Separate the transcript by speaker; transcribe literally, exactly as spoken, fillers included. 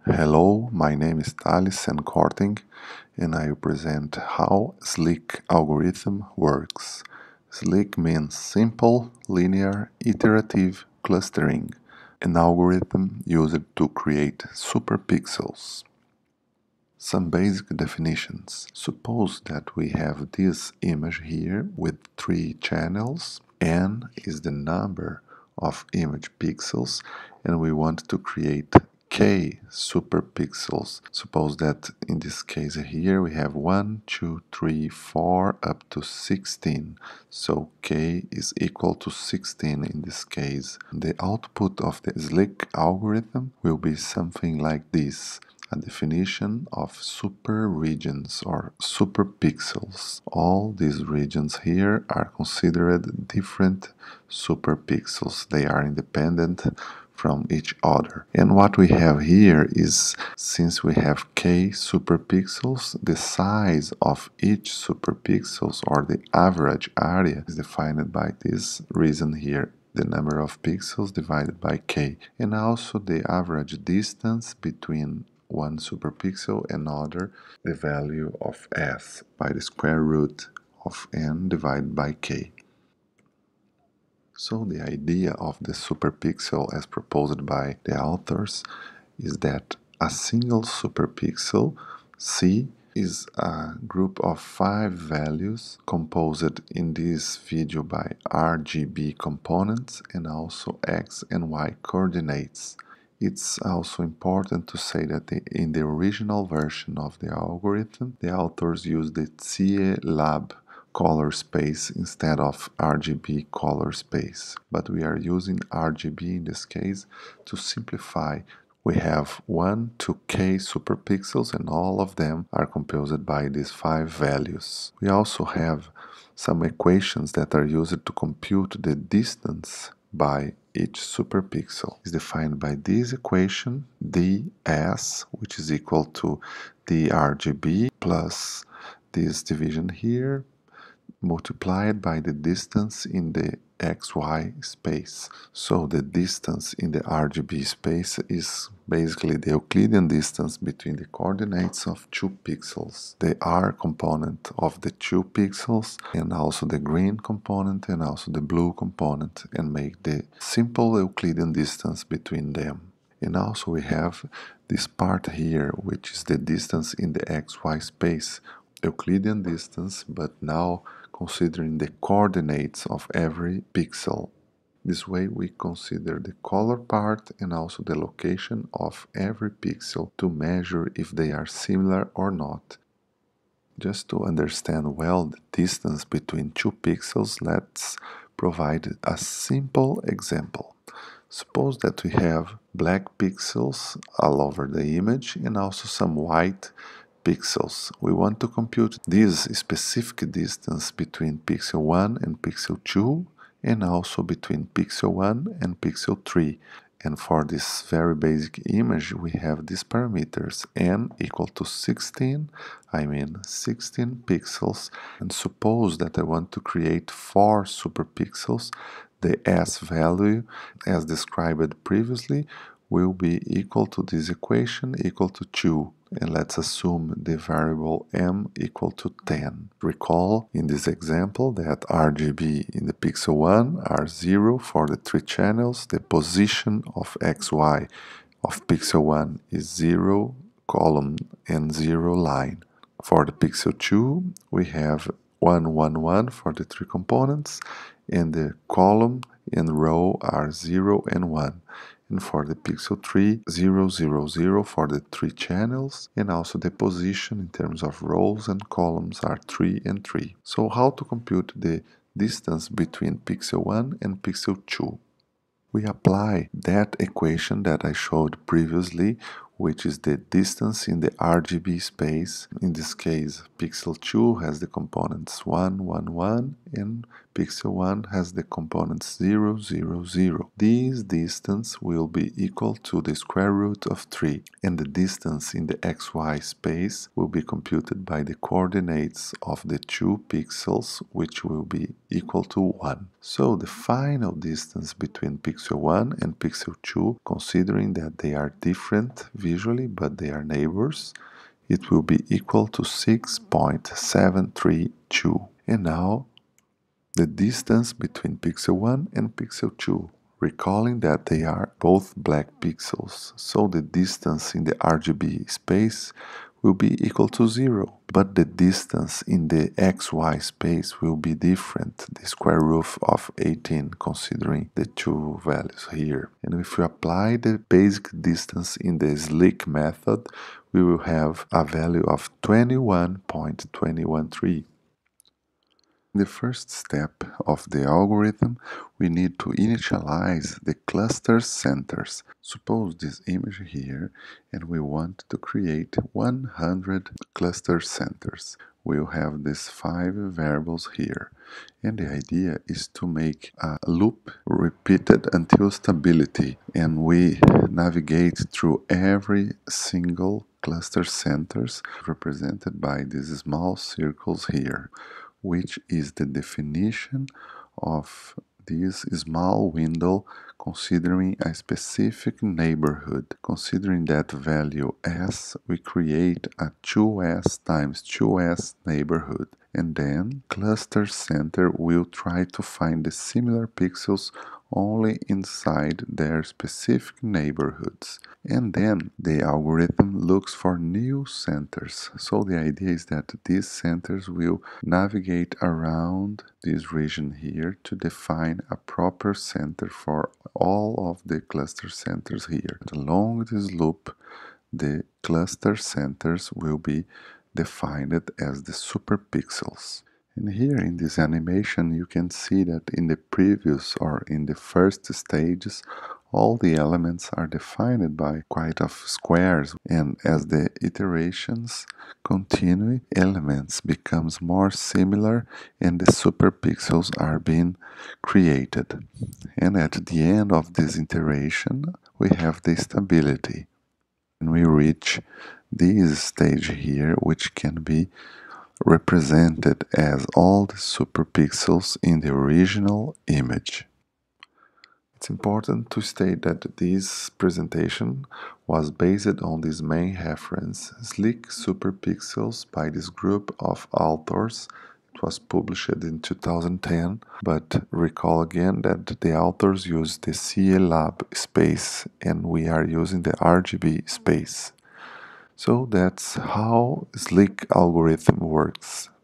Speaker 1: Hello, my name is Thales Senkorting and I will present how SLIC algorithm works. SLIC means Simple Linear Iterative Clustering, an algorithm used to create superpixels. Some basic definitions. Suppose that we have this image here with three channels. N is the number of image pixels and we want to create k superpixels. Suppose that in this case here we have one, two, three, four up to sixteen. So k is equal to sixteen in this case. The output of the SLIC algorithm will be something like this. A definition of super regions or superpixels. All these regions here are considered different superpixels. They are independent from each other. And what we have here is, since we have k superpixels, the size of each superpixels or the average area is defined by this reason here, the number of pixels divided by k, and also the average distance between one superpixel and another, the value of s by the square root of n divided by k. So the idea of the superpixel as proposed by the authors is that a single superpixel, C, is a group of five values composed in this video by R G B components and also x and y coordinates. It's also important to say that the, in the original version of the algorithm, the authors used the C E lab color space instead of R G B color space. But we are using R G B in this case to simplify. We have one to k superpixels and all of them are composed by these five values. We also have some equations that are used to compute the distance by each superpixel. Is defined by this equation, ds, which is equal to the R G B plus this division here, multiplied by the distance in the xy space. So the distance in the R G B space is basically the Euclidean distance between the coordinates of two pixels, the R component of the two pixels and also the green component and also the blue component, and make the simple Euclidean distance between them. And also we have this part here, which is the distance in the xy space, Euclidean distance, but now considering the coordinates of every pixel. This way we consider the color part and also the location of every pixel to measure if they are similar or not. Just to understand well the distance between two pixels, let's provide a simple example. Suppose that we have black pixels all over the image and also some white pixels. We want to compute this specific distance between pixel one and pixel two and also between pixel one and pixel three. And for this very basic image we have these parameters, n equal to sixteen, I mean sixteen pixels, and suppose that I want to create four superpixels. The s value, as described previously, will be equal to this equation equal to two. And let's assume the variable m equal to ten. Recall in this example that R G B in the pixel one are zero for the three channels. The position of xy of pixel one is zero column and zero line. For the pixel two we have one, one, one for the three components, and the column and row are zero and one. And for the pixel three, zero, zero, zero for the three channels, and also the position in terms of rows and columns are three and three. So how to compute the distance between pixel one and pixel two? We apply that equation that I showed previously, which is the distance in the R G B space. In this case, pixel two has the components one, one, one, and pixel one has the components zero, zero, zero. This distance will be equal to the square root of three, and the distance in the xy space will be computed by the coordinates of the two pixels, which will be equal to one. So the final distance between pixel one and pixel two, considering that they are different visually, but they are neighbors, it will be equal to six point seven three two. And now the distance between pixel one and pixel two, recalling that they are both black pixels, so the distance in the R G B space will be equal to zero, but the distance in the X Y space will be different, the square root of eighteen, considering the two values here. And if we apply the basic distance in the S L I C method, we will have a value of twenty-one point two one three. In the first step of the algorithm, we need to initialize the cluster centers. Suppose this image here, and we want to create one hundred cluster centers. We'll have these five variables here. And the idea is to make a loop repeated until stability, and we navigate through every single cluster centers represented by these small circles here, which is the definition of this small window considering a specific neighborhood. Considering that value S, we create a two S times two S neighborhood, and then cluster center will try to find the similar pixels only inside their specific neighborhoods. And then the algorithm looks for new centers. So the idea is that these centers will navigate around this region here to define a proper center for all of the cluster centers here. Along this loop, the cluster centers will be defined as the superpixels. And here in this animation you can see that in the previous or in the first stages all the elements are defined by quite of squares, and as the iterations continue, elements becomes more similar and the superpixels are being created. And at the end of this iteration we have the stability, and we reach this stage here, which can be represented as all the superpixels in the original image. It's important to state that this presentation was based on this main reference, SLIC Superpixels, by this group of authors. It was published in two thousand ten, but recall again that the authors used the C A Lab space and we are using the R G B space. So that's how SLIC algorithm works.